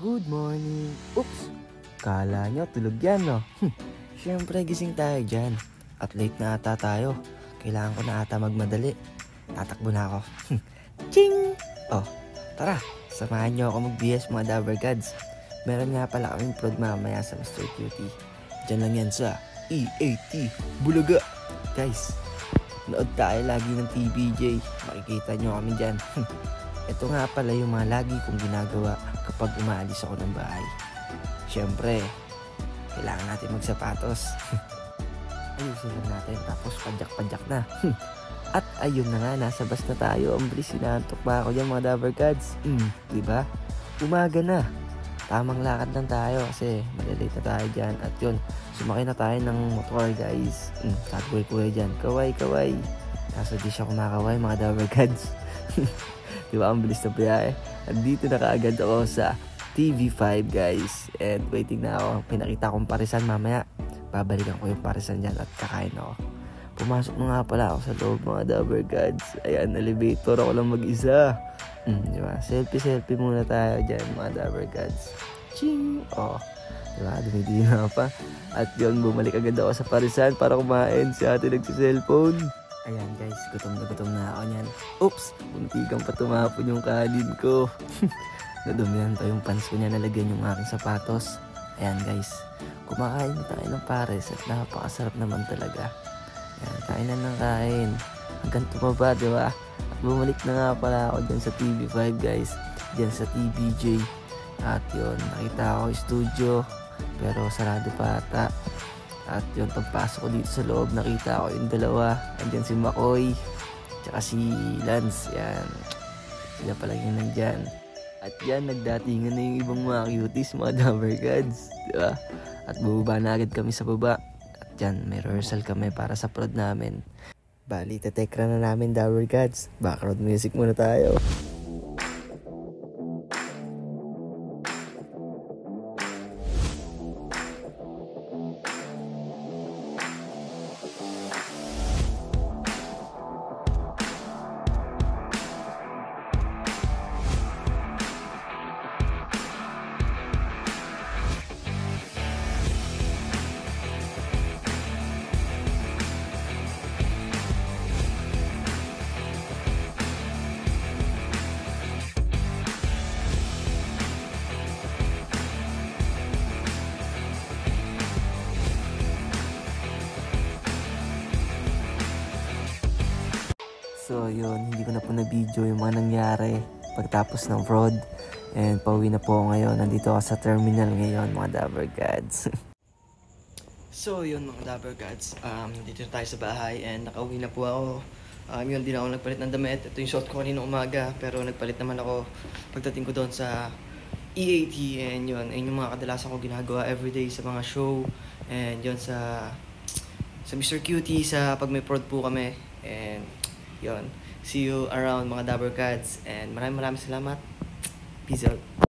Good morning. Oops! Kala nyo tulog yan, no? Siyempre gising tayo dyan. At late na ata tayo. Kailangan ko na ata magmadali. Tatakbo na ako. Ching! Oh, tara. Samahan nyo ako mag-BS mga Dabber Gods. Meron nga pala kaming prod mamaya sa Mr. Cutie. Diyan lang yan sa EAT Bulaga. Guys, nood tayo lagi ng TBJ. Makikita nyo kami dyan. Ito nga pala yung mga lagi kong ginagawa kapag umaalis ako ng bahay. Siyempre, kailangan natin magsapatos. Ayusin lang natin tapos padyak-padyak na. At ayun na nga, nasa bus na tayo. Ang bilis, sinantok pa ako dyan mga Dabber Gods. Diba? Umaga na. Tamang lakad lang tayo kasi malalate na tayo dyan. At yun, sumakay na tayo ng motor guys. Tatboy ko dyan. Kaway. Kaso di siya kumakaway mga Dabber Gods. Diba, ang bilis na biyahe. At dito na kaagad ako sa TV5 guys. And waiting na ako. Pinakita kong parisan mamaya. Babalikan ko yung parisan dyan at kakain ako. Pumasok na nga pala ako sa loob mga Dabber Gods. Ayan, elevator ako lang mag-isa. Diba? Selfie muna tayo dyan mga Dabber Gods. Ching! Oh, diba? Dumidina pa. At yun, bumalik agad ako sa parisan para kumain. Si ate nagsa-cellphone. Ayan guys, gutom na ako niyan. Oops! Muntikan pa tumapon yung kanin ko. Nadumihan pa yung pants ko niya, nalagyan yung aking sapatos. Ayan guys, kumakain na tayo ng pares at napakasarap naman talaga. Ayan, kain na ng kain. Hanggang tumaba, diba? At bumalik na nga pala ako dyan sa TV5 guys. Dyan sa TBJ. At yun, nakita ako yung studio. Pero sarado pa ata. At yun, pagpasok ko dito sa loob, nakita ko yung dalawa. Andyan si Makoy, tsaka si Lance. Yan. Sila pala yung nandyan. At yan, nagdatingan na yung ibang mga cuties, mga Dabber Gods. Diba? At bubaba na agad kami sa baba. At yan, may rehearsal kami para sa prod namin. Bali, tatekra na namin Dabber Gods. Background music muna tayo. So yun, hindi ko na po na-video yung mga nangyari pagtapos ng prod. And pauwi na po ako ngayon. Nandito ako sa terminal ngayon mga Dabber Gods. So yun mga Dabber Gods, nandito na tayo sa bahay and nakauwi na po ako. Yun, di na ako nagpalit ng damit. Ito yung suot ko kanina umaga, pero nagpalit naman ako pagdating ko doon sa EAT. And yun, yung mga kadalasan ko ginagawa everyday sa mga show. And yun sa Mr. Cutie, sa pag may prod po kami. And yun, see you around mga Dabber Gods. And maraming salamat. Peace out.